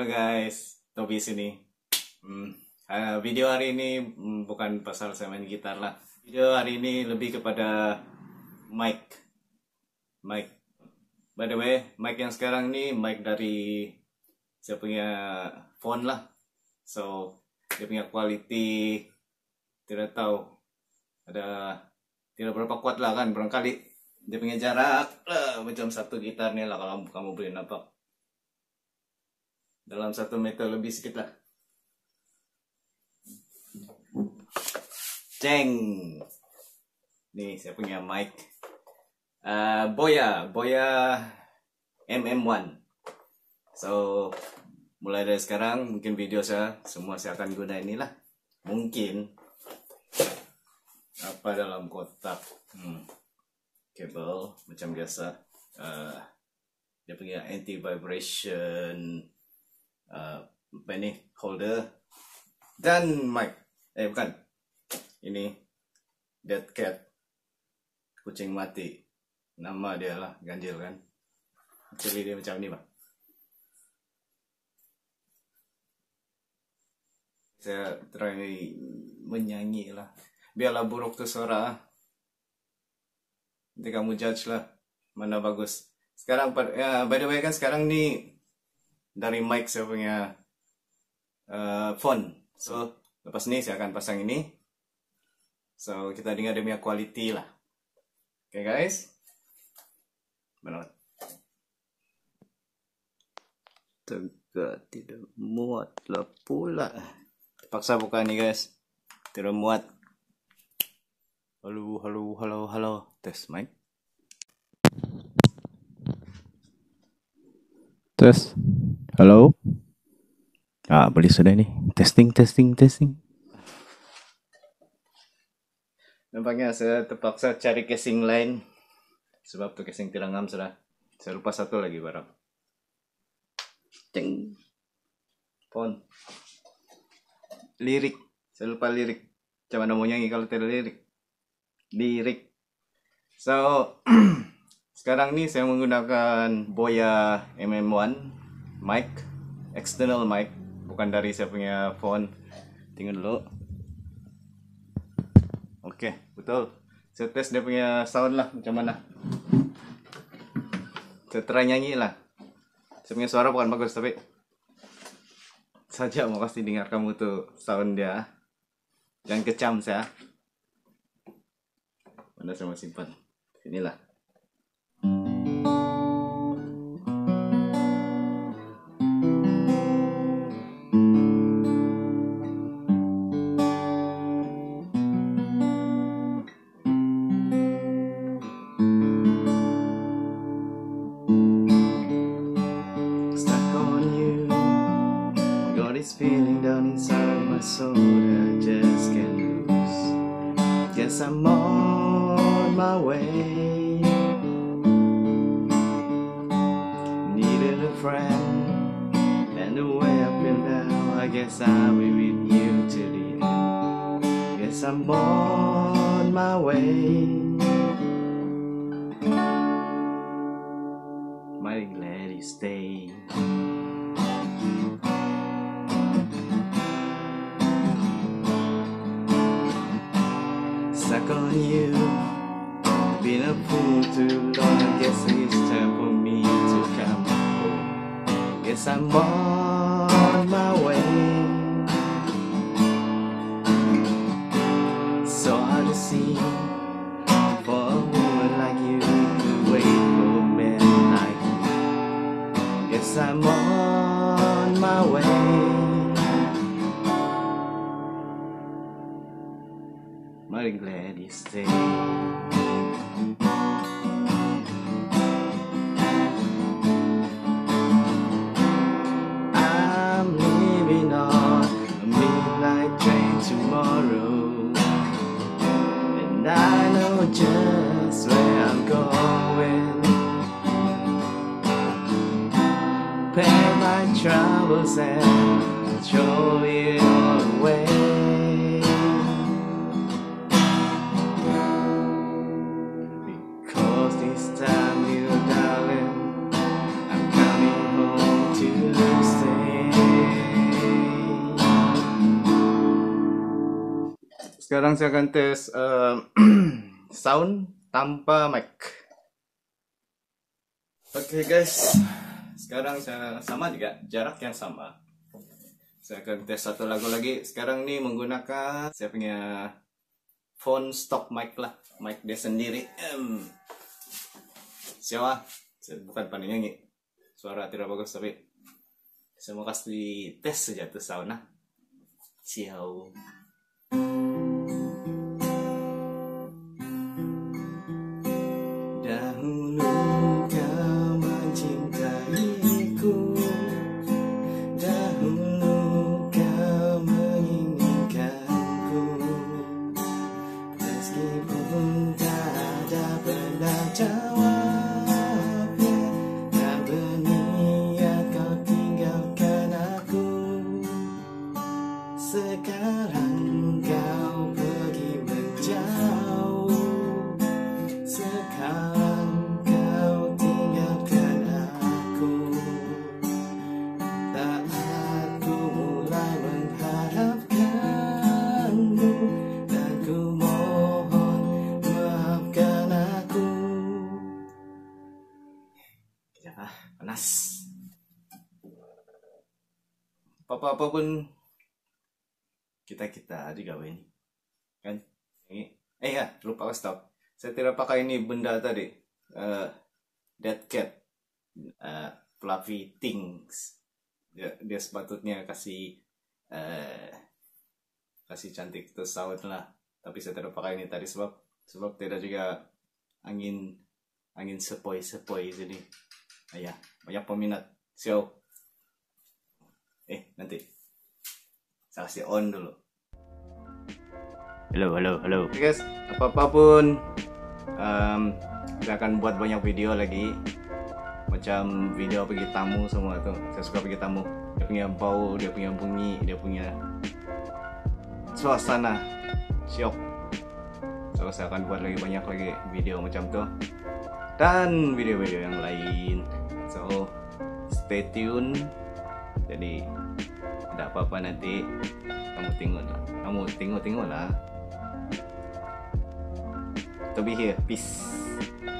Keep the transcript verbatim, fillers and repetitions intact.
guys, Tobi sini. Hmm, uh, video hari ini hmm, bukan pasal saya main gitar lah. Video hari ini lebih kepada mic. Mic. By the way, mic yang sekarang ni mic dari saya punya phone lah. So dia punya quality tidak tahu ada tidak berapa kuat lah kan, barangkali dia punya jarak lah, macam satu gitar ni lah kalau kamu boleh nampak. Dalam satu meter lebih sekitar. Ceng. Nih saya punya mic. Uh, Boya, Boya M M one. So mulai dari sekarang mungkin video saya semua saya akan guna inilah. Mungkin apa dalam kotak. Hmm. Kabel macam biasa. Uh, dia punya anti vibration. Uh, apa ini holder dan mic eh bukan ini dead cat, kucing mati, nama dia lah, ganjil kan, jadi dia macam ni bang. Saya try menyanyi lah, biarlah buruk tu suara, nanti kamu judge lah mana bagus. Sekarang uh, by the way kan sekarang ni dari mic saya punya uh, phone. So lepas ni saya akan pasang ini. So kita dengar dia punya quality lah. Okay guys. Benar. Tegak tidak muat lah pula. Terpaksa buka ni guys. Tidak muat. Halo halo halo halo. Test mic. Test. Halo. Ah, boleh sudah ni. Testing, testing, testing. Nampaknya saya terpaksa cari casing lain. Sebab tu casing tidak ngam sudah. Saya lupa satu lagi barang. Ceng. Phone. Lirik. Saya lupa lirik. Macam mana mau nyanyi kalau tidak lirik. Lirik. So, sekarang ni saya menggunakan Boya M M one mic, external mic, bukan dari saya punya phone. Tengok dulu. Oke, betul. Saya tes dia punya sound lah macam mana. Saya try nyanyi lah. Saya punya suara bukan bagus tapi saja mau kasih dengar kamu tuh sound dia. Jangan kecam saya. Mana saya mau simpan? Inilah. This feeling down inside my soul that I just can't lose. Guess I'm on my way. Needed a friend, and the way I feel now, I guess I'll be with you to the end. Guess I'm on my way. Mighty glad you stayed. Stuck on you, been a fool too long. I guess it's time for me to come home. Guess I'm on my way. So hard to see for a woman like you to wait for a man like me. Guess I'm on my way. Mighty glad you stayed. I'm leaving on a midnight train tomorrow, and I know just where I'm going. Pay my troubles and throw it all away. This time, you darling, I'm coming home to stay. sekarang saya akan tes uh, sound tanpa mic. Oke okay guys, sekarang saya sama juga, jarak yang sama. Saya akan tes satu lagu lagi. Sekarang ini menggunakan saya punya phone stock mic lah, mic dia sendiri. Um, siapa? Saya bukan pandai nyanyi, suara tidak bagus, tapi saya mau kasih tes saja tuh sound nah. Ciao. Dahulu kau mencintaiku, dahulu kau menginginkanku, meskipun tak ada benar jawabnya, tak berniat kau tinggalkan aku. Sekarang kau pergi menjauh, sekarang kau tinggalkan aku. Tak aku mulai mengharapkanmu, dan ku mohon maafkan aku. Jangan panas. Apa-apa pun kita-kita juga ini kan ini eh ya lupa stop, saya tidak pakai ini benda tadi, uh, dead cat, uh, fluffy things. Dia, dia sepatutnya kasih uh, kasih cantik itu sound lah, tapi saya tidak pakai ini tadi sebab sebab tidak juga angin angin sepoi-sepoi jadi ayah banyak peminat. So eh nanti saya kasih on dulu. Halo, halo, halo. Oke guys, apa-apapun um, saya akan buat banyak video lagi. Macam video pergi tamu semua tuh. Saya suka pergi tamu. Dia punya bau, dia punya bunyi, dia punya suasana. Syok. So saya akan buat lagi banyak lagi video macam tuh. Dan video-video yang lain. So stay tune. Jadi ada apa-apa nanti kamu tengok lah, kamu tengok-tengok lah. To be here, peace.